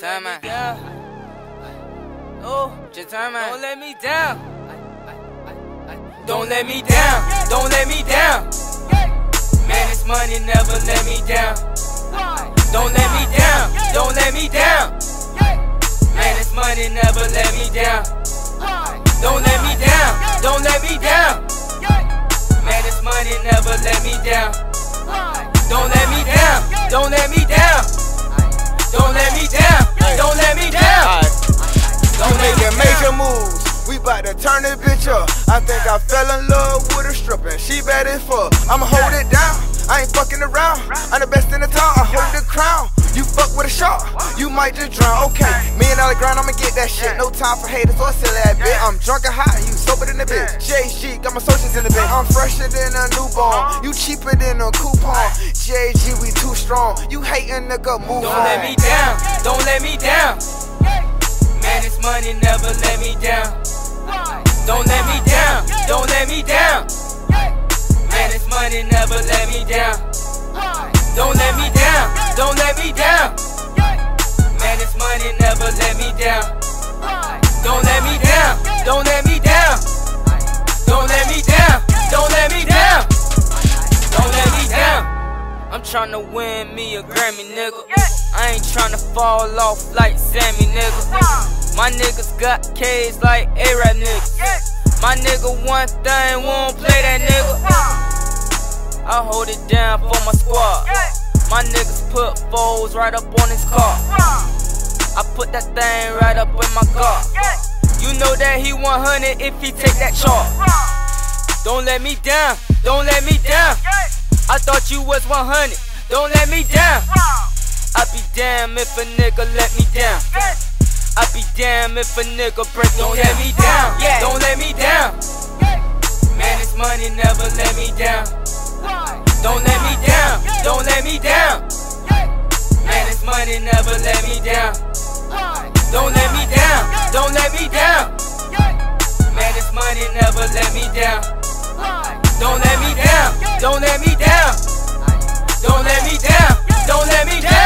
Don't let me down. Oh, just turn man. Don't let me down. Don't let me down. Don't let me down. Man, this money never let me down. Don't let me down. Don't let me down. Man, this money never let me down. Don't let me down. Don't let me down. Man, this money never let me down. Don't let me down. Don't let me down. Don't let me down. Don't let me down. We making major moves. We bout to turn this bitch up. I think I fell in love with a stripper. She bad as fuck. I'ma hold it down. I ain't fucking around. I'm the best in the town. I hold the crown. You fuck with a shark, you might just drown. Okay, $1 million grind, I'ma get that shit. No time for haters or silly ass bitch. I'm drunk and high, you sober than a bitch. JG, got my socials in the bed. I'm fresher than a newborn. You cheaper than a coupon. JG, we too strong. You hatin' nigga, move on. Don't let me down. Don't let me down. Man, this money never let me down. Don't let me down. Don't let me down. Man, this money never let me down. Don't let me down. Don't let me down. Man, this money never let me down. Don't let me down. Don't let me down. Don't let me down. Don't let me down. Don't let me down. I'm tryna win me a Grammy, nigga. I ain't tryna fall off like Sammy, nigga. My niggas got K's like A-Rap niggas. My nigga one thing, won't play that nigga. I hold it down for my squad. My niggas put foes right up on his car. I put that thing right up in my car. You know that he 100 if he take that chart. Don't let me down. Don't let me down. I thought you was 100. Don't let me down. I be damn if a nigga let me down. I be damn if a nigga break me down. Don't let me down. Don't let me down. Man, this money never let me down. Don't let me down. Don't let me down. Man, this money never let me down. Don't let me down. Don't let me down. Man, this money never let me down. Don't let me down. Don't let me down. Don't let me down. Don't let me down.